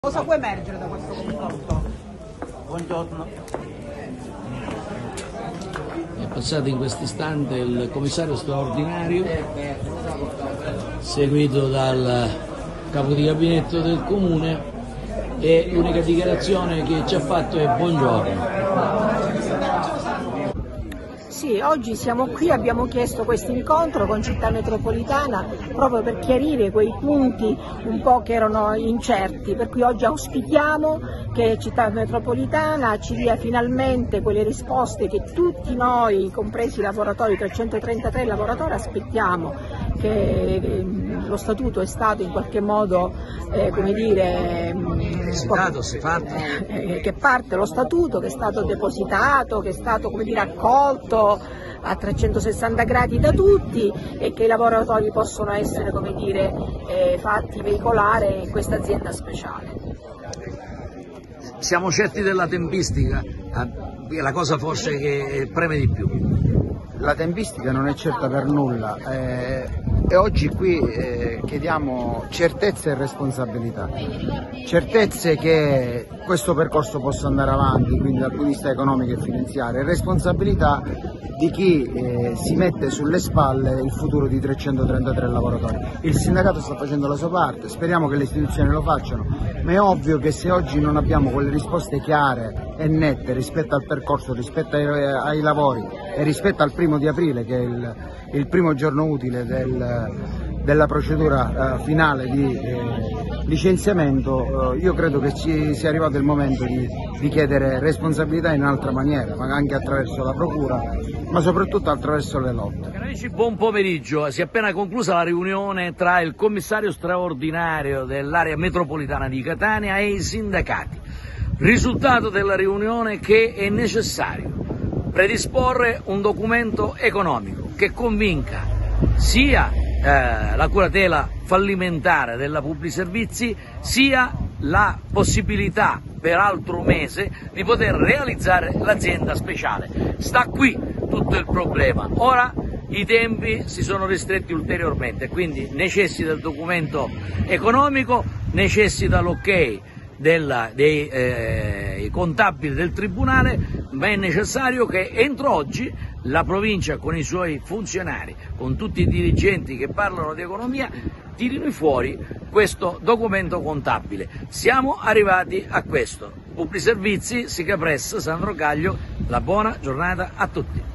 Cosa può emergere da questo confronto? Buongiorno. È passato in questo istante il commissario straordinario, seguito dal capo di gabinetto del comune, e l'unica dichiarazione che ci ha fatto è buongiorno. Sì, oggi siamo qui, abbiamo chiesto questo incontro con Città Metropolitana proprio per chiarire quei punti un po' che erano incerti, per cui oggi auspichiamo che Città Metropolitana ci dia finalmente quelle risposte che tutti noi, compresi i lavoratori, 333 lavoratori, aspettiamo, che lo statuto è stato in qualche modo, come dire, che parte lo statuto, che è stato depositato, che è stato, come dire, accolto a 360 gradi da tutti e che i lavoratori possono essere, come dire, fatti veicolare in questa azienda speciale. Siamo certi della tempistica? È la cosa forse che preme di più. La tempistica non è certa per nulla e oggi qui chiediamo certezze e responsabilità. Certezze che questo percorso possa andare avanti, quindi dal punto di vista economico e finanziario, e responsabilità di chi si mette sulle spalle il futuro di 333 lavoratori. Il sindacato sta facendo la sua parte, speriamo che le istituzioni lo facciano, ma è ovvio che se oggi non abbiamo quelle risposte chiare e nette rispetto al percorso, rispetto ai lavori e rispetto al 1° di aprile, che è il primo giorno utile della procedura finale di licenziamento, io credo che ci sia arrivato il momento di chiedere responsabilità in un'altra maniera, ma anche attraverso la procura, ma soprattutto attraverso le lotte. Amici, buon pomeriggio. Si è appena conclusa la riunione tra il commissario straordinario dell'area metropolitana di Catania e i sindacati. Risultato della riunione che è necessario predisporre un documento economico che convinca sia la curatela fallimentare della Pubblici Servizi, sia la possibilità per altro mese di poter realizzare l'azienda speciale. Sta qui tutto il problema. Ora i tempi si sono ristretti ulteriormente, quindi necessita il documento economico, necessita l'ok dei contabili del Tribunale, ma è necessario che entro oggi la provincia con i suoi funzionari, con tutti i dirigenti che parlano di economia, tirino fuori questo documento contabile. Siamo arrivati a questo. Pubblici Servizi, Sica Press, Sandro Caglio, la buona giornata a tutti.